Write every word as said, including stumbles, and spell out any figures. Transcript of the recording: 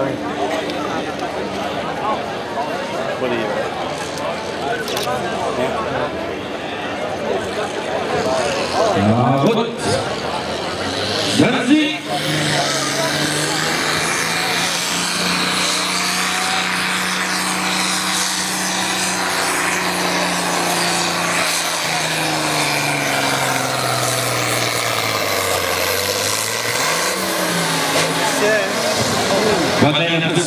Sorry. What do you? Ah, gut. Merci. Yeah. Wat ben je